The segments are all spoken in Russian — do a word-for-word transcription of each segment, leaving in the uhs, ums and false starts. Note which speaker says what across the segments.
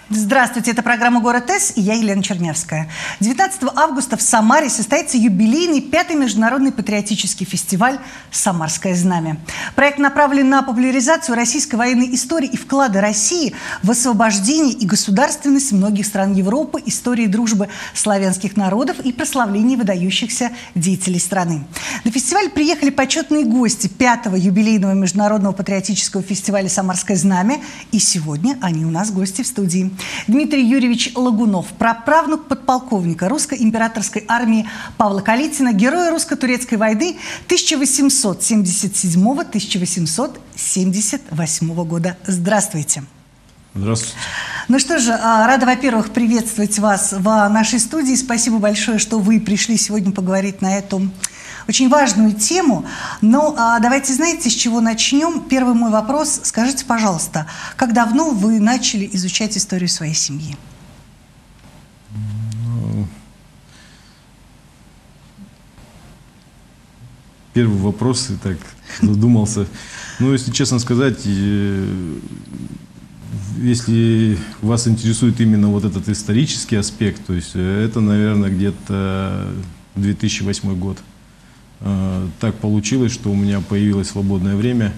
Speaker 1: Здравствуйте, это программа «Город С» и я, Елена Чернявская. девятнадцатого августа в Самаре состоится юбилейный пятый международный патриотический фестиваль «Самарское знамя». Проект направлен на популяризацию российской военной истории и вклада России в освобождение и государственность многих стран Европы, истории дружбы славянских народов и прославление выдающихся деятелей страны. На фестиваль приехали почетные гости пятого юбилейного международного патриотического фестиваля «Самарское знамя», и сегодня они у нас гости в студии. Дмитрий Юрьевич Лагунов, праправнук подполковника русской императорской армии Павла Калитина, героя русско-турецкой войны тысяча восемьсот семьдесят седьмого — тысяча восемьсот семьдесят восьмого года. Здравствуйте.
Speaker 2: Здравствуйте.
Speaker 1: Ну что же, рада, во-первых, приветствовать вас в нашей студии. Спасибо большое, что вы пришли сегодня поговорить на эту очень важную тему. Но а, давайте, знаете, с чего начнем? Первый мой вопрос. Скажите, пожалуйста, как давно вы начали изучать историю своей семьи?
Speaker 2: Первый вопрос, и так задумался. Ну, если честно сказать, если вас интересует именно вот этот исторический аспект, то есть это, наверное, где-то две тысячи восьмой год. Так получилось, что у меня появилось свободное время.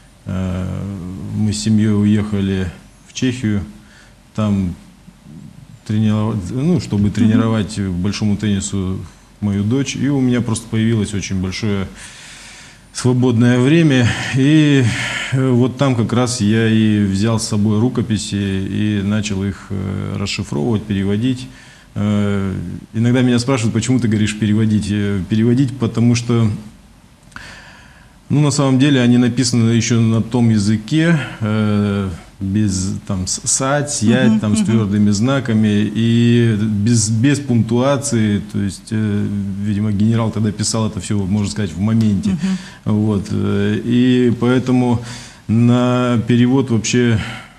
Speaker 2: Мы с семьей уехали в Чехию, там тренировать, ну, чтобы тренировать большому теннису мою дочь. И у меня просто появилось очень большое свободное время. И вот там как раз я и взял с собой рукописи и начал их расшифровывать, переводить. Иногда меня спрашивают, почему ты говоришь переводить. Переводить, потому что, ну, на самом деле они написаны еще на том языке, э, без там сать, сять, uh-huh, там, uh-huh. с твердыми знаками и без, без пунктуации. То есть, э, видимо, генерал тогда писал это все, можно сказать, в моменте. Uh-huh. Вот. И поэтому на перевод вообще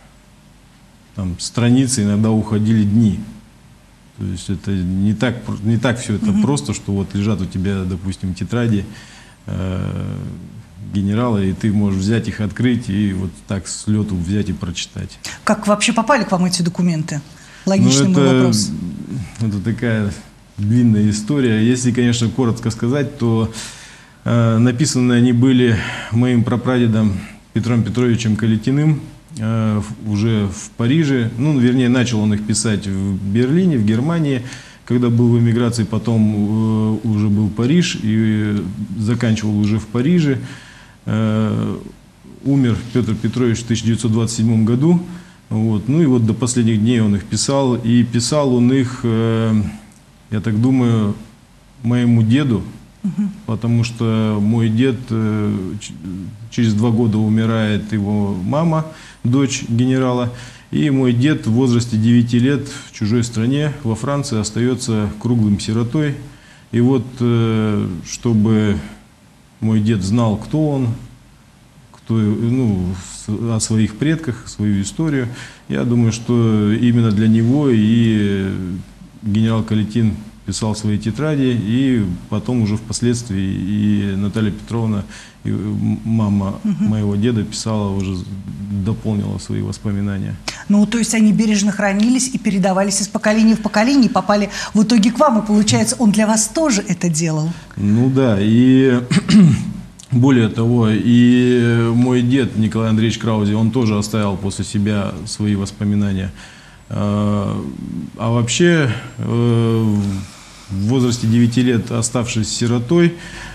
Speaker 2: там, страницы иногда уходили дни. То есть это не так, не так все это mm-hmm. просто, что вот лежат у тебя, допустим, тетради э, генерала, и ты можешь взять их, открыть и вот так с лету взять и прочитать.
Speaker 1: Как вообще попали к вам эти документы? Логичный
Speaker 2: ну,
Speaker 1: мой
Speaker 2: это,
Speaker 1: вопрос.
Speaker 2: Это такая длинная история. Если, конечно, коротко сказать, то э, написаны они были моим прапрадедом Петром Петровичем Калитиным. Уже в Париже, ну, вернее, начал он их писать в Берлине, в Германии, когда был в эмиграции, потом э, уже был Париж и заканчивал уже в Париже. Э, умер Петр Петрович в тысяча девятьсот двадцать седьмом году, вот, ну и вот до последних дней он их писал, и писал он их, э, я так думаю, моему деду, угу. потому что мой дед, э, через два года умирает его мама, дочь генерала, и мой дед в возрасте девяти лет в чужой стране, во Франции, остается круглым сиротой. И вот, чтобы мой дед знал, кто он, кто, ну, о своих предках, свою историю, я думаю, что именно для него и генерал Калитин писал свои тетради, и потом уже впоследствии и Наталья Петровна, и мама угу. моего деда, писала, уже дополнила свои воспоминания.
Speaker 1: Ну, то есть они бережно хранились и передавались из поколения в поколение, и попали в итоге к вам, и получается, он для вас тоже это делал? Ну
Speaker 2: да, и более того, и мой дед Николай Андреевич Краузе, он тоже оставил после себя свои воспоминания. А вообще, в возрасте девяти лет, оставшись сиротой,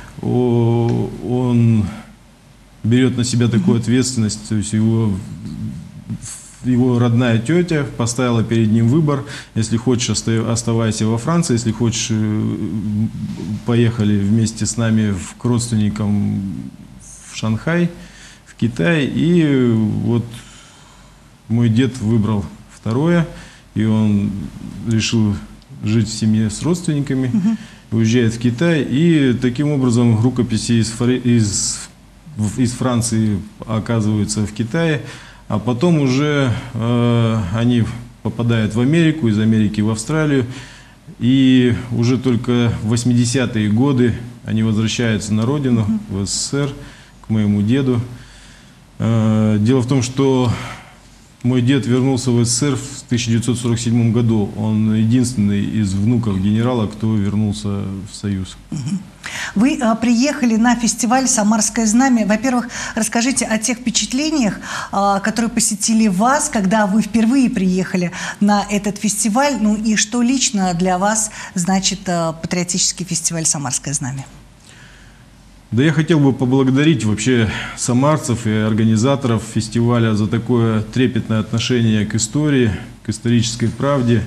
Speaker 2: он берет на себя такую ответственность. То есть его, его родная тетя поставила перед ним выбор: если хочешь, оставайся во Франции, если хочешь, поехали вместе с нами к родственникам в Шанхай, в Китай. И вот мой дед выбрал второе, и он решил жить в семье с родственниками, uh-huh. уезжает в Китай, и таким образом рукописи из, из, из Франции оказываются в Китае, а потом уже э, они попадают в Америку, из Америки в Австралию, и уже только в восьмидесятые годы они возвращаются на родину, uh-huh. в СССР, к моему деду. Э, дело в том, что Мой дед вернулся в СССР в тысяча девятьсот сорок седьмом году. Он единственный из внуков генерала, кто вернулся в Союз.
Speaker 1: Вы а, приехали на фестиваль «Самарское знамя». Во-первых, расскажите о тех впечатлениях, а, которые посетили вас, когда вы впервые приехали на этот фестиваль. Ну и что лично для вас значит а, патриотический фестиваль «Самарское знамя»?
Speaker 2: Да я хотел бы поблагодарить вообще самарцев и организаторов фестиваля за такое трепетное отношение к истории, к исторической правде,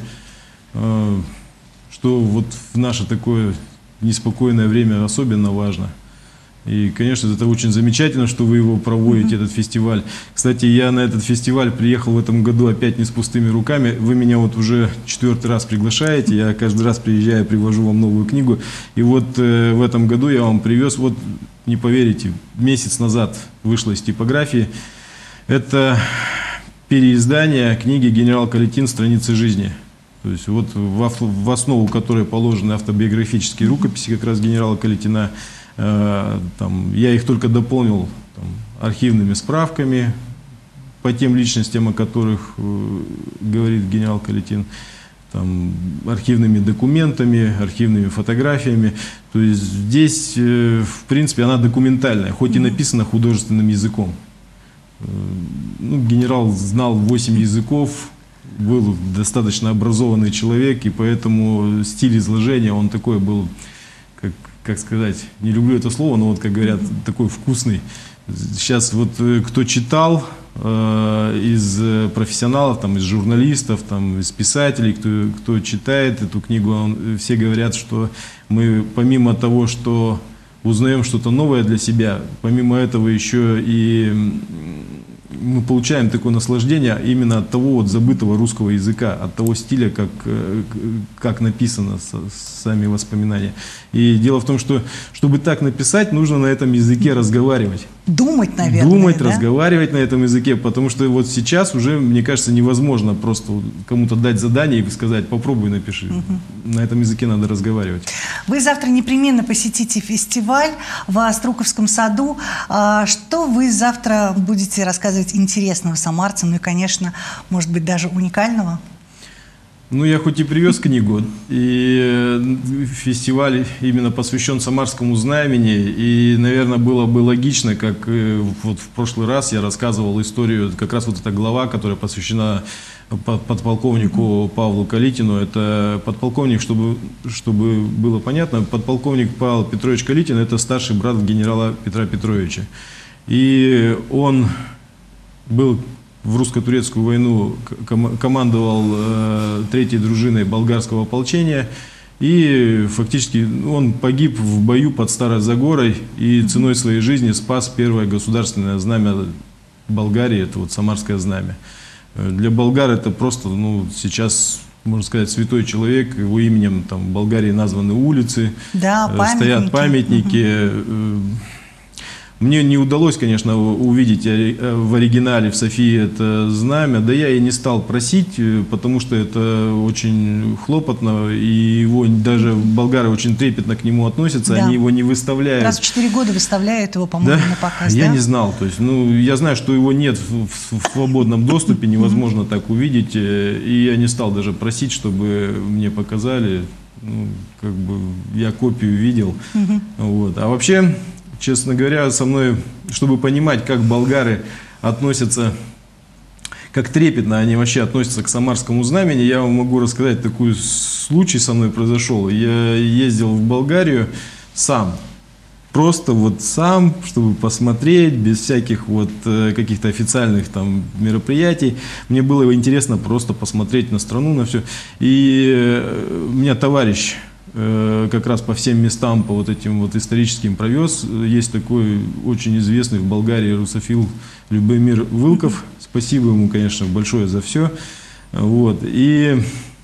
Speaker 2: что вот в наше такое неспокойное время особенно важно. И, конечно, это очень замечательно, что вы его проводите, mm-hmm. этот фестиваль. Кстати, я на этот фестиваль приехал в этом году опять не с пустыми руками. Вы меня вот уже четвертый раз приглашаете, я каждый раз приезжаю, привожу вам новую книгу. И вот э, в этом году я вам привез, вот не поверите, месяц назад вышло из типографии. Это переиздание книги «Генерал Калитин. Страницы жизни». То есть вот в, в основу которой положены автобиографические рукописи как раз генерала Калитина. Там, я их только дополнил там, архивными справками по тем личностям, о которых э, говорит генерал Калитин, там, архивными документами, архивными фотографиями. То есть здесь, э, в принципе, она документальная, хоть и написана художественным языком. Э, ну, генерал знал восемь языков, был достаточно образованный человек, и поэтому стиль изложения, он такой был, как как сказать, не люблю это слово, но вот, как говорят, такой вкусный. Сейчас вот кто читал э, из профессионалов, там, из журналистов, там, из писателей, кто, кто читает эту книгу, он, все говорят, что мы помимо того, что узнаем что-то новое для себя, помимо этого еще и мы получаем такое наслаждение именно от того вот забытого русского языка, от того стиля, как, как написано сами воспоминания. И дело в том, что чтобы так написать, нужно на этом языке разговаривать.
Speaker 1: Думать, наверное.
Speaker 2: Думать,
Speaker 1: да?
Speaker 2: разговаривать на этом языке, потому что вот сейчас уже, мне кажется, невозможно просто кому-то дать задание и сказать, попробуй напиши. Угу. На этом языке надо разговаривать.
Speaker 1: Вы завтра непременно посетите фестиваль в Оструковском саду. Что вы завтра будете рассказывать интересного самарцам, ну и, конечно, может быть, даже уникального?
Speaker 2: Ну, я хоть и привез книгу, и фестиваль именно посвящен Самарскому знамени, и, наверное, было бы логично, как вот в прошлый раз я рассказывал историю, как раз вот эта глава, которая посвящена подполковнику Павлу Калитину. Это подполковник, чтобы, чтобы было понятно, подполковник Павел Петрович Калитин – это старший брат генерала Петра Петровича. И он был в русско-турецкую войну, командовал э, третьей дружиной болгарского ополчения, и фактически он погиб в бою под Старой Загорой и ценой своей жизни спас первое государственное знамя Болгарии, это вот Самарское знамя. Для болгар это просто, ну, сейчас, можно сказать, святой человек, его именем там в Болгарии названы улицы,
Speaker 1: да, памятники.
Speaker 2: Стоят памятники. Угу. Мне не удалось, конечно, увидеть в оригинале в Софии это знамя, да я и не стал просить, потому что это очень хлопотно, и его даже болгары очень трепетно к нему относятся, да. Они его не выставляют.
Speaker 1: Раз в четыре года выставляют его, по-моему,
Speaker 2: да?
Speaker 1: на показ.
Speaker 2: Я
Speaker 1: да?
Speaker 2: не знал, то есть, ну, я знаю, что его нет в, в, в свободном доступе, невозможно так увидеть, и я не стал даже просить, чтобы мне показали, ну, как бы я копию видел, вот. А вообще... Честно говоря, со мной, чтобы понимать, как болгары относятся, как трепетно они вообще относятся к Самарскому знамени, я вам могу рассказать, такой случай со мной произошел. Я ездил в Болгарию сам, просто вот сам, чтобы посмотреть, без всяких вот каких-то официальных там мероприятий. Мне было интересно просто посмотреть на страну, на все. И у меня товарищ как раз по всем местам, по вот этим вот историческим провез. Есть такой очень известный в Болгарии русофил Любомир Вылков. Спасибо ему, конечно, большое за все. Вот. И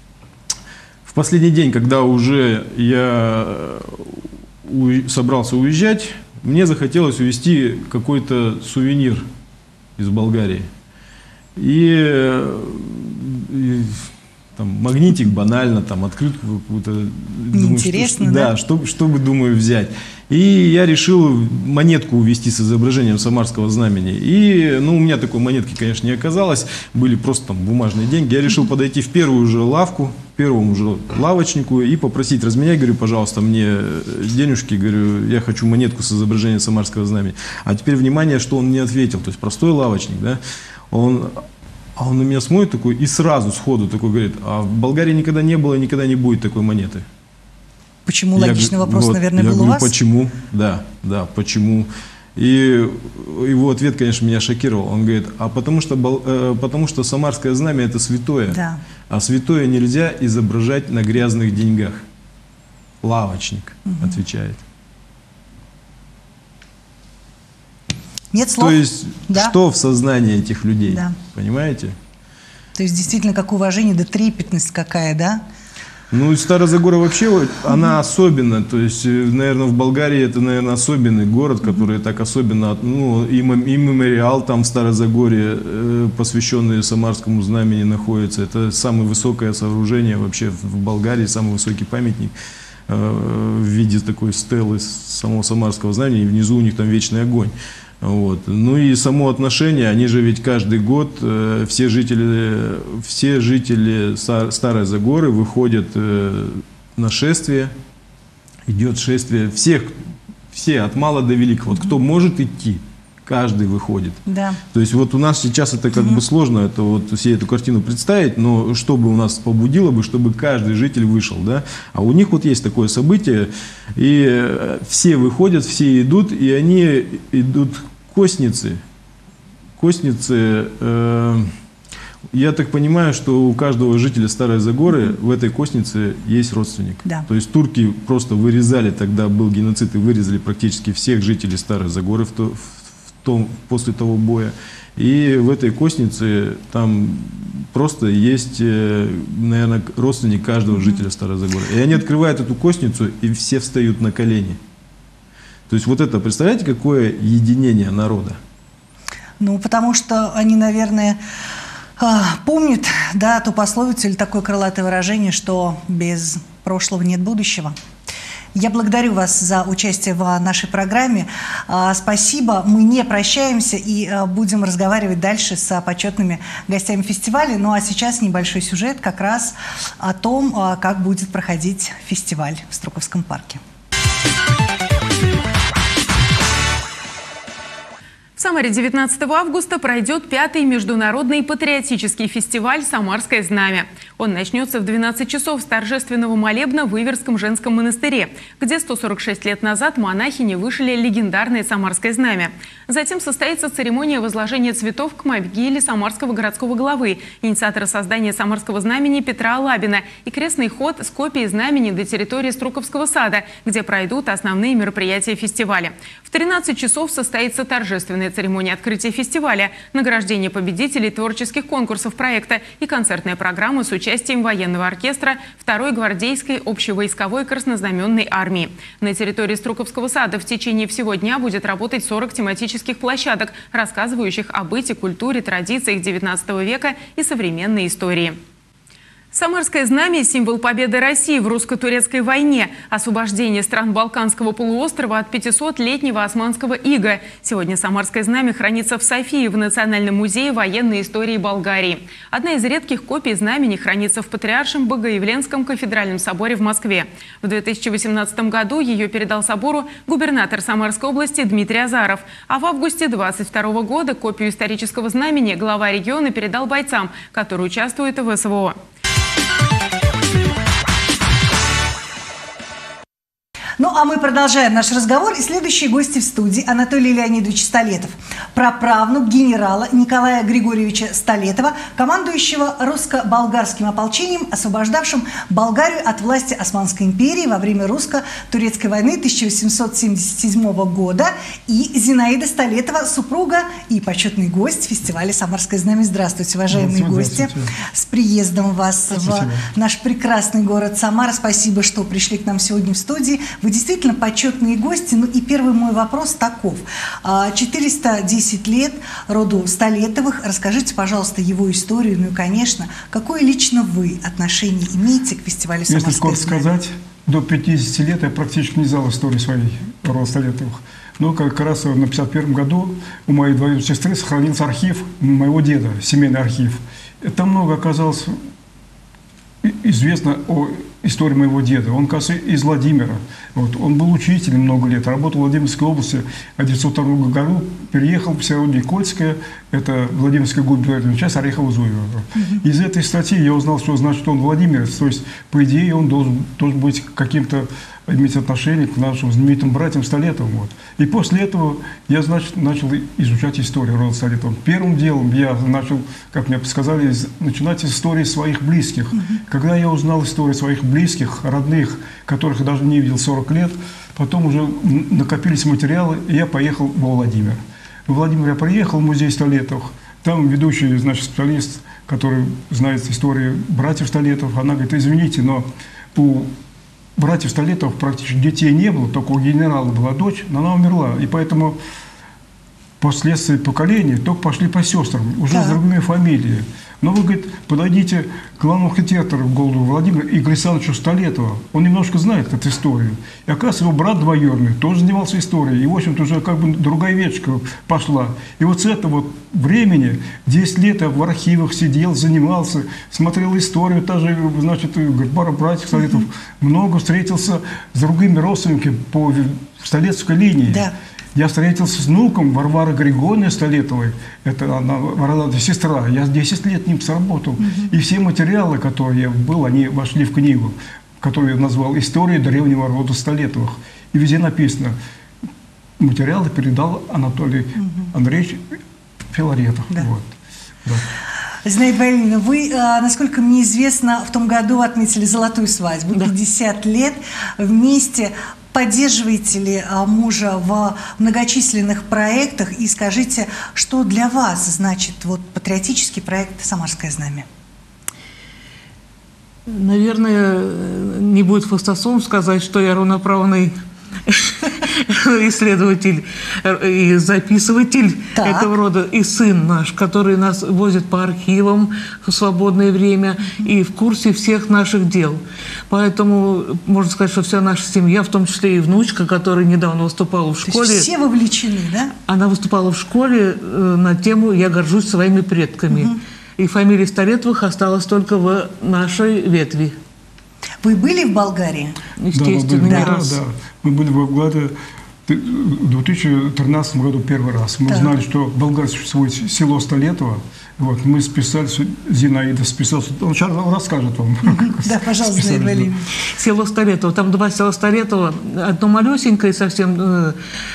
Speaker 2: в последний день, когда уже я собрался уезжать, мне захотелось увезти какой-то сувенир из Болгарии. И, и там, магнитик банально, там, открытку какую-то.
Speaker 1: Интересно,
Speaker 2: что,
Speaker 1: да?
Speaker 2: Да, что, что бы, думаю, взять. И я решил монетку увезти с изображением самарского знамени. И, ну, у меня такой монетки, конечно, не оказалось. Были просто там бумажные деньги. Я решил подойти в первую же лавку, первому же лавочнику и попросить: разменяй, говорю, пожалуйста, мне денежки, говорю, я хочу монетку с изображением самарского знамени. А теперь, внимание, что он мне ответил. То есть простой лавочник, да, он... А он на меня смотрит такой и сразу сходу такой говорит: а в Болгарии никогда не было и никогда не будет такой монеты.
Speaker 1: Почему? Логичный
Speaker 2: я,
Speaker 1: вопрос,
Speaker 2: вот,
Speaker 1: наверное,
Speaker 2: я
Speaker 1: был
Speaker 2: говорю,
Speaker 1: у вас?
Speaker 2: Почему? Да, да, почему? И его ответ, конечно, меня шокировал. Он говорит: а потому что, э, потому что самарское знамя — это святое.
Speaker 1: Да.
Speaker 2: А святое нельзя изображать на грязных деньгах. Лавочник, угу. отвечает.
Speaker 1: Нет слов.
Speaker 2: То есть,
Speaker 1: да.
Speaker 2: что в сознании этих людей,
Speaker 1: да.
Speaker 2: понимаете?
Speaker 1: То есть, действительно, как уважение, да трепетность какая, да?
Speaker 2: Ну, и Стара Загора вообще, вот, она особенная. То есть, наверное, в Болгарии это, наверное, особенный город, который так особенно, ну, и, и мемориал там в Старой Загоре, э, посвященный самарскому знамени, находится. Это самое высокое сооружение вообще в Болгарии, самый высокий памятник э, в виде такой стелы самого самарского знамени, и внизу у них там вечный огонь. Вот. Ну и само отношение, они же ведь каждый год, э, все жители, все жители Старой Загоры выходят э, на шествие, идет шествие всех, все от мала до великого. Вот кто может идти, каждый выходит.
Speaker 1: Да. То
Speaker 2: есть вот у нас сейчас это как угу. бы сложно, это вот все эту картину представить, но чтобы у нас побудило бы, чтобы каждый житель вышел, да. А у них вот есть такое событие, и все выходят, все идут, и они идут костницы. Костницы, э, я так понимаю, что у каждого жителя Старой Загоры в этой костнице есть родственник.
Speaker 1: Да.
Speaker 2: То есть турки просто вырезали, тогда был геноцид, и вырезали практически всех жителей Старой Загоры в то, в том, после того боя. И в этой костнице там просто есть, наверное, родственник каждого жителя Старой Загоры. И они открывают эту костницу, и все встают на колени. То есть вот это, представляете, какое единение народа?
Speaker 1: Ну, потому что они, наверное, помнят, да, ту пословицу или такое крылатое выражение, что без прошлого нет будущего. Я благодарю вас за участие в нашей программе. Спасибо. Мы не прощаемся и будем разговаривать дальше с почетными гостями фестиваля. Ну а сейчас небольшой сюжет как раз о том, как будет проходить фестиваль в Строковском парке.
Speaker 3: В Самаре девятнадцатого августа пройдет пятый международный патриотический фестиваль «Самарское знамя». Он начнется в двенадцать часов с торжественного молебна в Иверском женском монастыре, где сто сорок шесть лет назад монахини вышили легендарное Самарское знамя. Затем состоится церемония возложения цветов к могиле самарского городского главы, инициатора создания Самарского знамени Петра Алабина, и крестный ход с копией знамени до территории Строковского сада, где пройдут основные мероприятия фестиваля. В тринадцать часов состоится торжественная церемония открытия фестиваля, награждение победителей творческих конкурсов проекта и концертная программа с участием военного оркестра второй гвардейской общевойсковой краснознаменной армии. На территории Строковского сада в течение всего дня будет работать сорок тематических площадок, рассказывающих о быте, культуре, традициях девятнадцатого века и современной истории. Самарское знамя – символ победы России в русско-турецкой войне, освобождение стран Балканского полуострова от пятисотлетнего османского ига. Сегодня Самарское знамя хранится в Софии, в Национальном музее военной истории Болгарии. Одна из редких копий знамени хранится в Патриаршем Богоявленском кафедральном соборе в Москве. В две тысячи восемнадцатом году ее передал собору губернатор Самарской области Дмитрий Азаров. А в августе две тысячи двадцать второго года копию исторического знамени глава региона передал бойцам, которые участвуют в СВО.
Speaker 1: Ну, а мы продолжаем наш разговор. И следующие гости в студии: Анатолий Леонидович Столетов, праправнук генерала Николая Григорьевича Столетова, командующего русско-болгарским ополчением, освобождавшим Болгарию от власти Османской империи во время русско-турецкой войны тысяча восемьсот семьдесят седьмого года, и Зинаида Столетова, супруга и почетный гость фестиваля «Самарское знамя». Здравствуйте, уважаемые гости. С приездом вас Спасибо. в наш прекрасный город Самара. Спасибо, что пришли к нам сегодня в студии. Вы действительно почетные гости. Ну и первый мой вопрос таков. четыреста десять лет роду Столетовых. Расскажите, пожалуйста, его историю. Ну и, конечно, какое лично вы отношение имеете к фестивалю «Самарское
Speaker 4: Если коротко
Speaker 1: знамя»?
Speaker 4: сказать, до пятидесяти лет я практически не знал истории своей рода Столетовых. Но как раз на пятьдесят первом году у моей двоюродной сестры сохранился архив моего деда, семейный архив. Там много оказалось известно о истории моего деда. Он, кажется, из Владимира. Вот. Он был учителем много лет, работал в Владимирской области. В тысяча девятьсот втором году переехал в село Никольское, это Владимирская губерния, часть Орехово-Зуево. Mm-hmm. Из этой статьи я узнал, что значит он владимирец. То есть, по идее, он должен, должен быть каким-то, иметь отношение к нашим знаменитым братьям Столетовым. Вот. И после этого я, значит, начал изучать историю рода Столетовых. Первым делом я начал, как мне подсказали, начинать с истории своих близких. Mm-hmm. Когда я узнал историю своих близких, родных, которых я даже не видел сорок лет, потом уже накопились материалы, и я поехал во Владимир. В Владимир я приехал в музей Столетовых. Там ведущий, значит, специалист, который знает историю братьев Столетовых, она говорит: извините, но у братьев Столетовых практически детей не было, только у генерала была дочь, но она умерла. И поэтому последствия поколения только пошли по сестрам, уже да. с другими фамилиями. Но вы, говорит, подойдите к главному архитектору города Владимира Игорю Александровичу Столетову. Он немножко знает эту историю. И, оказывается, его брат двоюродный тоже занимался историей. И, в общем-то, уже как бы другая веточка пошла. И вот с этого вот времени, десять лет я в архивах сидел, занимался, смотрел историю, даже, значит, пара братьев Столетов, mm-hmm. много встретился с другими родственниками по Столетовской линии. Да. Я встретился с внуком Варвары Григорьевны Столетовой, это она, Варвара, сестра, я десять лет с ним сработал. Угу. И все материалы, которые я был, они вошли в книгу, которую я назвал «История древнего рода Столетовых». И везде написано, материалы передал Анатолий угу. Андреевич Филаретов. Да. Вот. Да.
Speaker 1: Зинаида Валерьевна, вы, насколько мне известно, в том году отметили золотую свадьбу, да. пятьдесят лет вместе. Поддерживаете ли мужа в многочисленных проектах? И скажите, что для вас значит вот патриотический проект «Самарское знамя»?
Speaker 5: Наверное, не будет хвастовством сказать, что я равноправный исследователь и записыватель так. этого рода, и сын наш, который нас возит по архивам в свободное время и в курсе всех наших дел. Поэтому можно сказать, что вся наша семья, в том числе и внучка, которая недавно выступала в школе.
Speaker 1: То есть все вовлечены, да?
Speaker 5: Она выступала в школе на тему «Я горжусь своими предками». Угу. И фамилия Столетовых осталась только в нашей ветви.
Speaker 1: Вы были в Болгарии?
Speaker 5: Естественно,
Speaker 4: да,
Speaker 5: не
Speaker 4: да,
Speaker 5: раз.
Speaker 4: Да. Мы были в Болгарии в две тысячи тринадцатом году первый раз. Мы да. узнали, что в Болгарии существует село Столетово. Вот, мы списались, Зинаида списалась. Он сейчас расскажет вам.
Speaker 1: Да, пожалуйста, Зинаида Валерьевна.
Speaker 5: Село Столетово. Там два села Столетово. Одно малюсенькое совсем, э,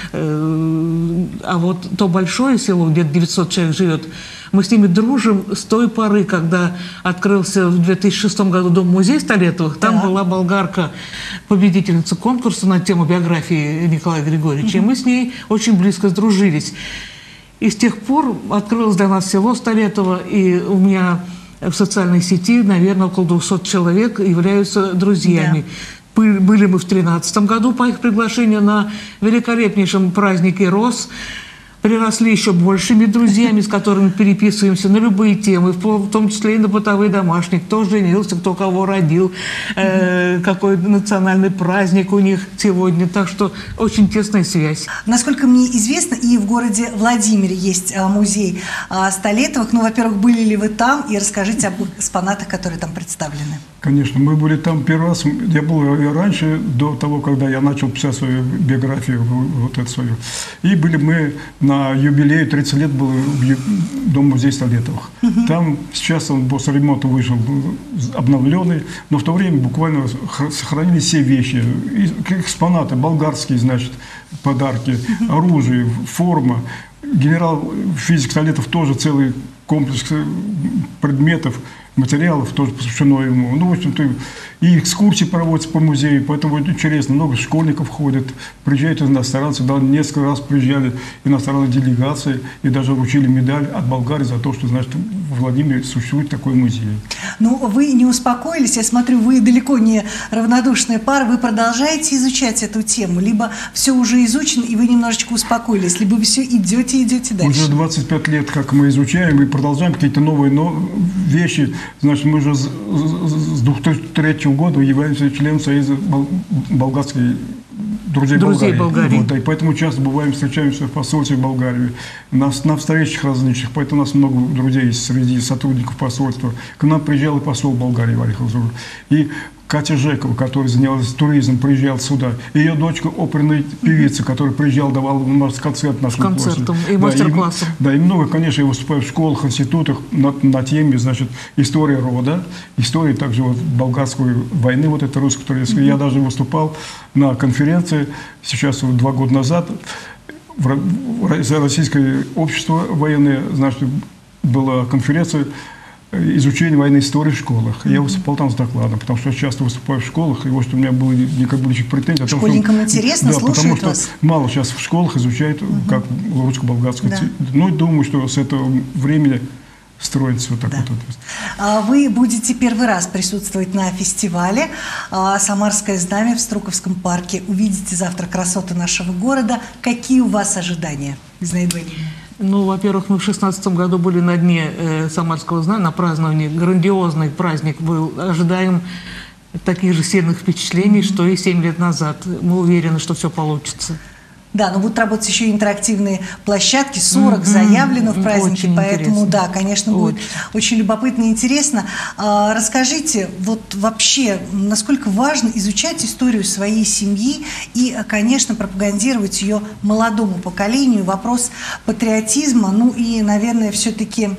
Speaker 5: э, а вот то большое село, где девятьсот человек живет, мы с ними дружим с той поры, когда открылся в две тысячи шестом году дом-музей Столетовых. Там да. была болгарка, победительница конкурса на тему биографии Николая Григорьевича. Mm-hmm. И мы с ней очень близко сдружились. И с тех пор открылось для нас село Столетово, и у меня в социальной сети, наверное, около двухсот человек являются друзьями. Да. Были мы в тринадцатом году по их приглашению на великолепнейшем празднике Рос. Приросли еще большими друзьями, с которыми переписываемся на любые темы, в том числе и на бытовые домашние. Кто женился, кто кого родил, э, какой национальный праздник у них сегодня. Так что очень тесная связь.
Speaker 1: Насколько мне известно, и в городе Владимире есть а, музей а, Столетовых. Ну, во-первых, были ли вы там? И расскажите об экспонатах, которые там представлены.
Speaker 4: Конечно, мы были там первый раз. Я был и раньше, до того, когда я начал писать свою биографию, вот эту свою. И были мы на юбилее, тридцать лет был дом-музей Столетовых. Угу. Там сейчас он после ремонта вышел обновленный, но в то время буквально сохранились все вещи, экспонаты, болгарские, значит, подарки, угу. оружие, форма. Генерал-физик Столетов тоже целый комплекс предметов. материалов, тоже посвящено ему. Ну, в общем-то, и экскурсии проводятся по музею, поэтому это интересно. Много школьников ходят, приезжают иностранцы, да, несколько раз приезжали иностранные делегации и даже вручили медаль от Болгарии за то, что, значит, в Владимире существует такой музей.
Speaker 1: Ну, вы не успокоились, я смотрю, вы далеко не равнодушная пара, вы продолжаете изучать эту тему, либо все уже изучено, и вы немножечко успокоились, либо вы все идете, идете дальше.
Speaker 4: Уже двадцать пять лет, как мы изучаем и продолжаем какие-то новые но... вещи. Значит, мы уже с две тысячи третьего года являемся членом Союза бол... болгарской друзей,
Speaker 5: друзей
Speaker 4: Болгарии.
Speaker 5: Болгарии.
Speaker 4: Вот, и поэтому часто бываем, встречаемся в посольстве в Болгарии, на, на встречах различных. Поэтому у нас много друзей есть среди сотрудников посольства. К нам приезжал и посол Болгарии Валерий Хазур. И Катя Жекова, которая занялась туризмом, приезжала сюда. Ее дочка оперная певица, которая приезжала, давала концерт нашему
Speaker 5: концертом и
Speaker 4: да,
Speaker 5: мастер-классом.
Speaker 4: Да, и много, конечно, я выступаю в школах, институтах на, на теме, значит, история рода, история также вот болгарской войны, вот это русско-турецкая. Mm-hmm. Я даже выступал на конференции, сейчас вот, два года назад, в, в Российское общество военное, значит, была конференция изучение военной истории в школах. Mm-hmm. Я выступал там с докладом, потому что я часто выступаю в школах, и вот что у меня было никаких претензий.
Speaker 1: Школьникам
Speaker 4: что,
Speaker 1: интересно,
Speaker 4: да,
Speaker 1: слушают
Speaker 4: потому что
Speaker 1: вас.
Speaker 4: Мало сейчас в школах изучают, mm-hmm. как русско-болгарскую. Да. Ну, и думаю, что с этого времени строится вот так да. вот.
Speaker 1: Вы будете первый раз присутствовать на фестивале «Самарское знамя» в Струковском парке. Увидите завтра красоты нашего города. Какие у вас ожидания, Зинаида Валерьевна?
Speaker 5: Ну, во-первых, мы в шестнадцатом году были на дне э, Самарского знамени, на праздновании. Грандиозный праздник был. Ожидаем таких же сильных впечатлений, mm-hmm. что и семь лет назад. Мы уверены, что все получится. Да,
Speaker 1: но будут работать еще и интерактивные площадки, сорок mm-hmm. заявлено в празднике, очень поэтому, интересно. Да, конечно, будет очень. очень любопытно и интересно. А, расскажите, вот вообще, насколько важно изучать историю своей семьи и, конечно, пропагандировать ее молодому поколению. Вопрос патриотизма, ну и, наверное, все-таки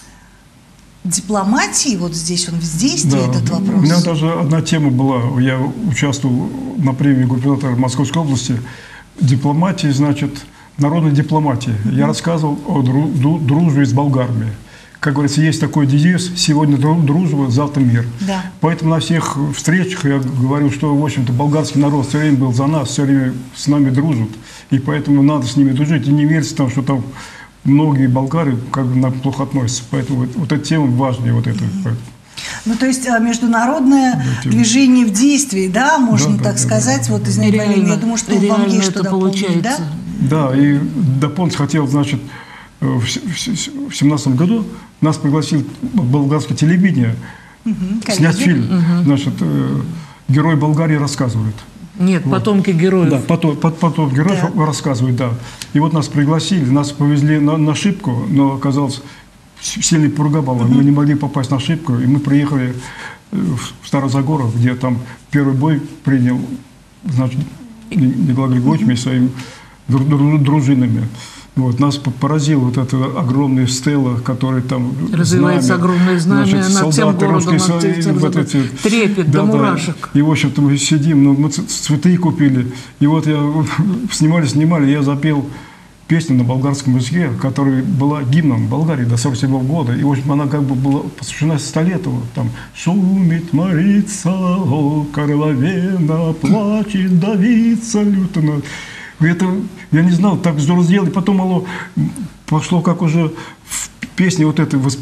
Speaker 1: дипломатии, вот здесь он в действии, да, этот вопрос.
Speaker 4: У меня даже одна тема была, я участвовал на премии губернатора Московской области, дипломатии, значит, народной дипломатии. Mm-hmm. Я рассказывал о дру- дружбе с болгарами. Как говорится, есть такой девиз: сегодня дружба, завтра мир. Да. Поэтому на всех встречах я говорю, что, в общем-то, болгарский народ все время был за нас, все время с нами дружит. И поэтому надо с ними дружить. И не верьте, там, что там многие болгары как бы нам плохо относятся. Поэтому вот, вот эта тема важнее. Вот это. Mm-hmm.
Speaker 1: Ну, то есть международное да, движение в действии, да, можно да, так да, сказать. Да, вот, да, Зинаида Валерьевна, я думаю, что вам есть что дополнить, да?
Speaker 4: Да, и дополнить хотел, значит, в семнадцатом году нас пригласил болгарское телевидение угу, снять фильм. Угу. Значит, герой Болгарии рассказывает.
Speaker 5: Нет, вот. Потомки героев.
Speaker 4: Да, потом, потом героев да. рассказывают, да. И вот нас пригласили, нас повезли на, на Шипку, но оказалось... Сильный пурга была, uh-huh. мы не могли попасть на ошибку, и мы приехали в Старозагоров, где там первый бой принял, значит, Николай Григорьевич uh-huh. своими дружинами. Вот, нас поразила вот эта огромная стела, которая там...
Speaker 5: Развивается знамя, огромное знамя значит, над всем городом, русские, над вот эти, трепет да, до мурашек.
Speaker 4: Да. И, в общем-то, мы сидим, ну, мы цветы купили, и вот я снимали-снимали, я запел песню на болгарском языке, которая была гимном Болгарии до сорок седьмого года. И, в общем, она как бы была посвящена столетию. Там «Шумит морица, о, Карловена, плачет, давится люто». Это, я не знал, так здорово сделали. Потом оно пошло как уже в песне вот этой в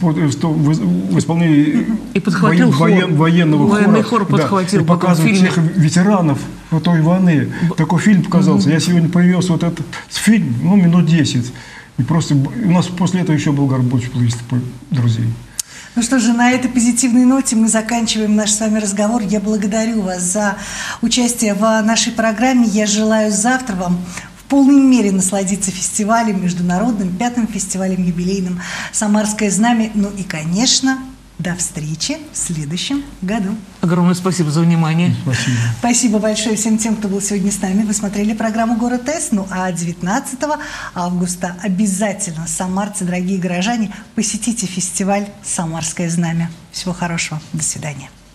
Speaker 4: исполнении
Speaker 5: и подхватил
Speaker 4: воен,
Speaker 5: хор.
Speaker 4: военного
Speaker 5: Военный
Speaker 4: хора.
Speaker 5: хор подхватил.
Speaker 4: Да, и показывает всех ветеранов той войны. Такой фильм показался. Mm-hmm. Я сегодня привез вот этот фильм, ну, минут десять. И просто у нас после этого еще Болгар больше количество друзей.
Speaker 1: Ну что же, на этой позитивной ноте мы заканчиваем наш с вами разговор. Я благодарю вас за участие в нашей программе. Я желаю завтра вам в полной мере насладиться фестивалем, международным пятым фестивалем юбилейным «Самарское знамя». Ну и, конечно, до встречи в следующем году.
Speaker 5: Огромное спасибо за внимание.
Speaker 4: Спасибо.
Speaker 1: Спасибо большое всем тем, кто был сегодня с нами. Вы смотрели программу «Город С». Ну а девятнадцатого августа обязательно, самарцы, дорогие горожане, посетите фестиваль «Самарское знамя». Всего хорошего. До свидания.